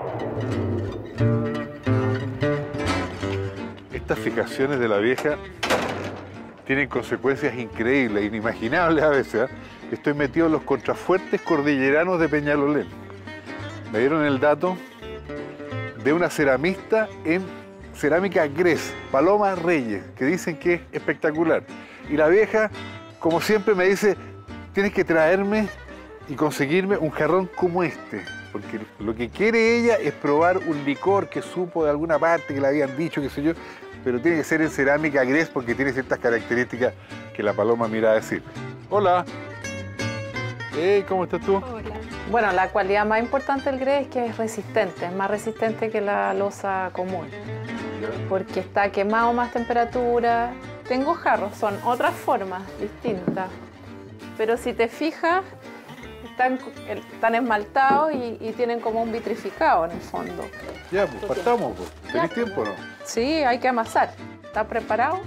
Estas fijaciones de la vieja tienen consecuencias increíbles, inimaginables a veces, ¿eh? Estoy metido en los contrafuertes cordilleranos de Peñalolén. Me dieron el dato de una ceramista en cerámica Gres, Paloma Reyes, que dicen que es espectacular. Y la vieja, como siempre, me dice, tienes que traerme y conseguirme un jarrón como este, porque lo que quiere ella es probar un licor que supo de alguna parte, que le habían dicho, qué sé yo, pero tiene que ser en cerámica Gres porque tiene ciertas características que la Paloma mira a decir. Hola. Hey, ¿cómo estás tú? Hola. Bueno, la cualidad más importante del Gres es que es resistente, es más resistente que la loza común, porque está quemado a más temperatura. Tengo jarros, son otras formas distintas, pero si te fijas, están esmaltados y tienen como un vitrificado en el fondo. Ya, pues partamos, pues. ¿Tenés tiempo o no? Sí, hay que amasar. ¿Está preparado?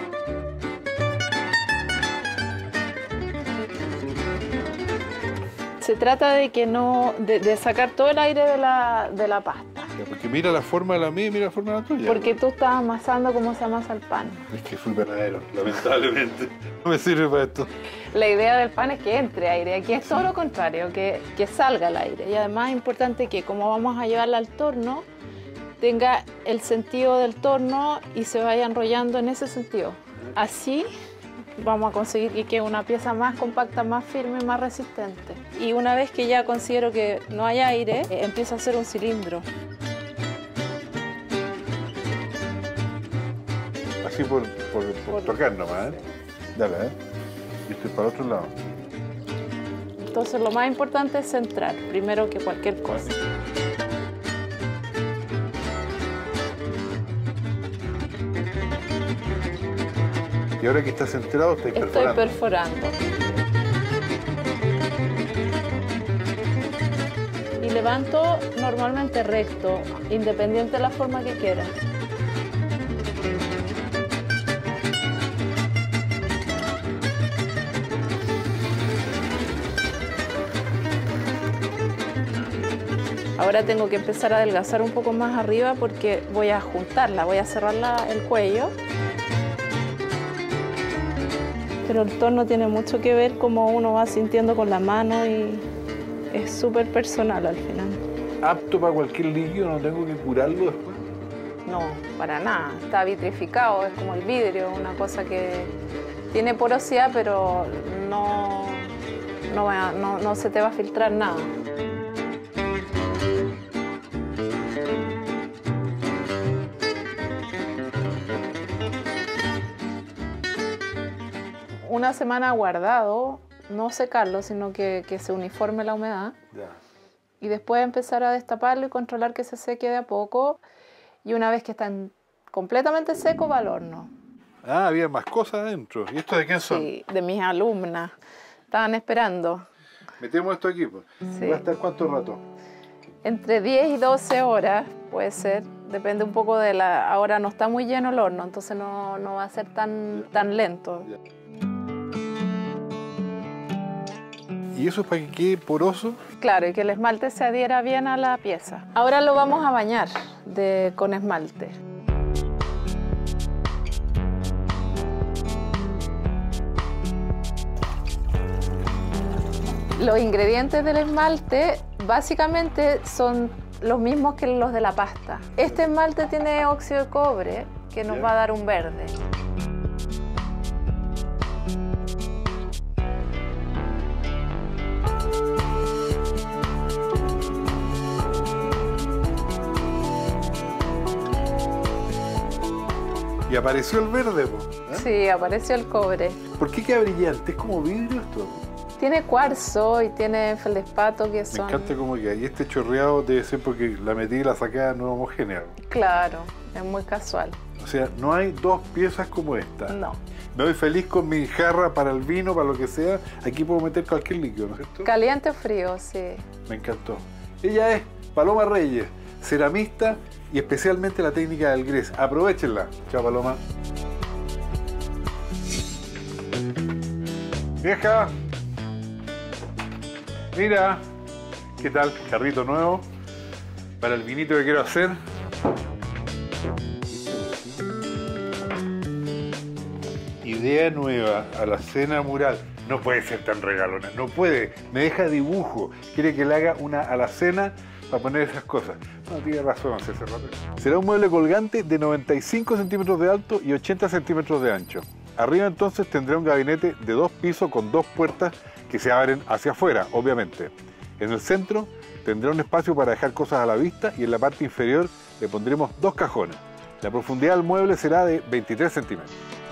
Se trata de que de sacar todo el aire de la pasta. Ya, porque mira la forma de la mía y mira la forma de la tuya. Porque tú estás amasando como se amasa el pan. Es que fui panadero, lamentablemente. No me sirve para esto. La idea del pan es que entre aire. Aquí es todo lo contrario, que salga el aire. Y además es importante que como vamos a llevarla al torno, tenga el sentido del torno y se vaya enrollando en ese sentido. Así vamos a conseguir que quede una pieza más compacta, más firme, más resistente. Y una vez que ya considero que no hay aire, empiezo a hacer un cilindro. Así por tocar nomás, ¿eh? Dale, ¿eh? Y estoy para el otro lado. Entonces lo más importante es centrar, primero que cualquier cosa. Y ahora que está centrado, estáis perforando. Estoy perforando. Y levanto normalmente recto, independiente de la forma que quiera. Ahora tengo que empezar a adelgazar un poco más arriba porque voy a juntarla, voy a cerrar el cuello. Pero el torno tiene mucho que ver cómo uno va sintiendo con la mano y es súper personal al final. ¿Apto para cualquier líquido? ¿No tengo que curarlo después? No, para nada. Está vitrificado, es como el vidrio, una cosa que tiene porosidad, pero no se te va a filtrar nada. Una semana guardado, no secarlo, sino que se uniforme la humedad. Ya. Y después empezar a destaparlo y controlar que se seque de a poco. Y una vez que está completamente seco, va al horno. Ah, había más cosas adentro. ¿Y esto de quién son? Sí, de mis alumnas. Estaban esperando. Metemos esto aquí, pues. Sí. ¿Va a estar cuánto rato? Entre 10 y 12 horas, puede ser. Depende un poco de la... Ahora no está muy lleno el horno, entonces no va a ser tan lento. Ya. ¿Y eso es para que quede poroso? Claro, y que el esmalte se adhiera bien a la pieza. Ahora lo vamos a bañar con esmalte. Los ingredientes del esmalte básicamente son los mismos que los de la pasta. Este esmalte tiene óxido de cobre que nos va a dar un verde. Y apareció el verde, pues. ¿Eh? Sí, apareció el cobre. ¿Por qué queda brillante? ¿Es como vidrio esto? Tiene cuarzo y tiene feldespato que son... Me encanta cómo queda. Y este chorreado debe ser porque la metí y la sacada no es homogénea. Claro, es muy casual. O sea, no hay dos piezas como esta. No. Me voy feliz con mi jarra para el vino, para lo que sea. Aquí puedo meter cualquier líquido, ¿no es cierto? Caliente o frío, sí. Me encantó. Ella es Paloma Reyes, ceramista y especialmente la técnica del Gres. Aprovechenla. Chao, Paloma. Vieja. Mira. ¿Qué tal? Carrito nuevo. para el vinito que quiero hacer. Idea nueva, alacena mural. No puede ser tan regalona, no puede. Me deja dibujo. Quiere que le haga una alacena para poner esas cosas. No, tiene razón, César. Será un mueble colgante de 95 centímetros de alto y 80 centímetros de ancho. Arriba entonces tendrá un gabinete de 2 pisos con 2 puertas que se abren hacia afuera, obviamente. En el centro tendrá un espacio para dejar cosas a la vista y en la parte inferior le pondremos 2 cajones. La profundidad del mueble será de 23 centímetros.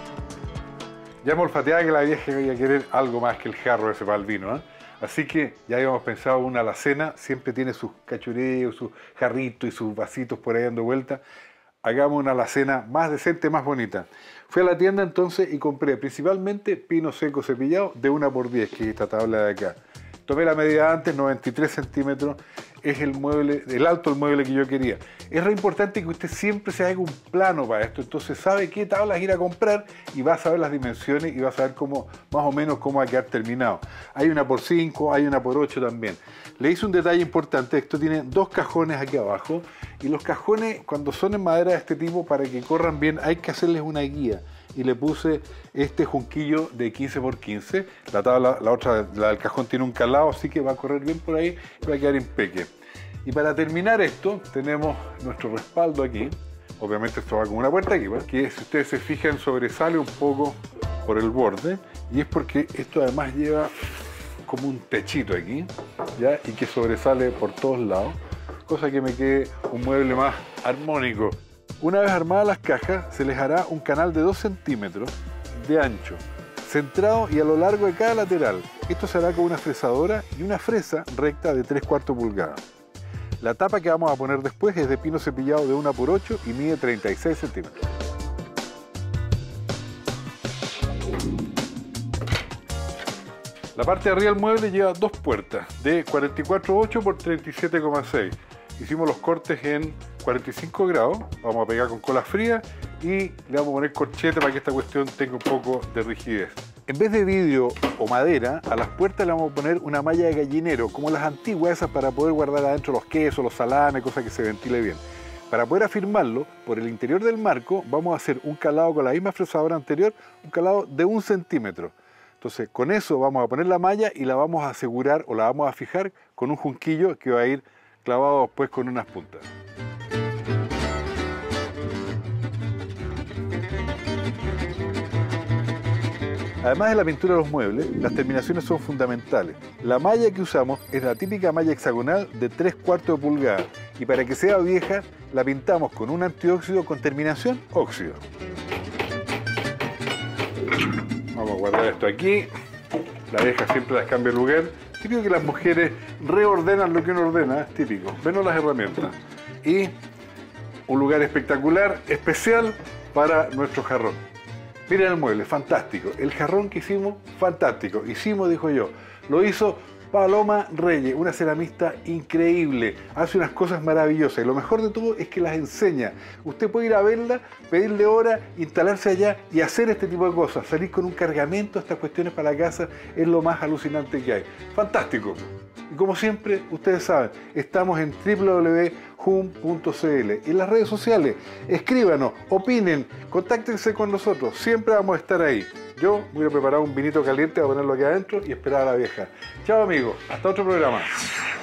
Ya hemos olfateado que la vieja iba a querer algo más que el jarro ese para el vino, ¿eh? Así que ya habíamos pensado una alacena, siempre tiene sus cachureos, sus jarritos y sus vasitos por ahí dando vuelta. Hagamos una alacena más decente, más bonita. Fui a la tienda entonces y compré principalmente pino seco cepillado de 1×10, que es esta tabla de acá. Tomé la medida antes, 93 centímetros, es el mueble, el alto del mueble que yo quería. Es re importante que usted siempre se haga un plano para esto, entonces sabe qué tablas ir a comprar y va a saber las dimensiones y va a saber cómo, más o menos cómo va a quedar terminado. Hay una por 5, hay una por 8 también. Le hice un detalle importante, esto tiene 2 cajones aquí abajo y los cajones cuando son en madera de este tipo para que corran bien hay que hacerles una guía. Y le puse este junquillo de 15×15. La tabla, la otra, la del cajón tiene un calado, así que va a correr bien por ahí y va a quedar impeque. Y para terminar esto, tenemos nuestro respaldo aquí. Obviamente esto va con una puerta aquí, ¿verdad? Que si ustedes se fijan sobresale un poco por el borde. Y es porque esto además lleva como un techito aquí, ¿ya? Y que sobresale por todos lados. Cosa que me quede un mueble más armónico. Una vez armadas las cajas, se les hará un canal de 2 centímetros de ancho, centrado y a lo largo de cada lateral. Esto se hará con una fresadora y una fresa recta de 3/4 pulgadas. La tapa que vamos a poner después es de pino cepillado de 1×8 y mide 36 centímetros. La parte de arriba del mueble lleva 2 puertas de 44,8 por 37,6. Hicimos los cortes en 45 grados, vamos a pegar con cola fría y le vamos a poner corchete para que esta cuestión tenga un poco de rigidez. En vez de vidrio o madera, a las puertas le vamos a poner una malla de gallinero, como las antiguas esas para poder guardar adentro los quesos, los salames, cosas que se ventile bien. Para poder afirmarlo, por el interior del marco vamos a hacer un calado con la misma fresadora anterior, un calado de 1 centímetro. Entonces con eso vamos a poner la malla y la vamos a asegurar o la vamos a fijar con un junquillo que va a ir clavado después con unas puntas. Además de la pintura de los muebles, las terminaciones son fundamentales. La malla que usamos es la típica malla hexagonal de 3/4 pulgada y para que sea vieja la pintamos con un antióxido con terminación óxido. Vamos a guardar esto aquí. La vieja siempre las cambia de lugar. Típico que las mujeres reordenan lo que uno ordena, es típico. Venos las herramientas. Y un lugar espectacular, especial para nuestro jarrón. Miren el mueble, fantástico. El jarrón que hicimos, fantástico. Hicimos, dijo yo. Lo hizo Paloma Reyes, una ceramista increíble. Hace unas cosas maravillosas. Y lo mejor de todo es que las enseña. Usted puede ir a verla, pedirle hora, instalarse allá y hacer este tipo de cosas. Salir con un cargamento, estas cuestiones para la casa, es lo más alucinante que hay. Fantástico. Y como siempre, ustedes saben, estamos en www.hum.cl y en las redes sociales. Escríbanos, opinen, contáctense con nosotros. Siempre vamos a estar ahí. Yo voy a preparar un vinito caliente, a ponerlo aquí adentro y esperar a la vieja. Chao amigos, hasta otro programa.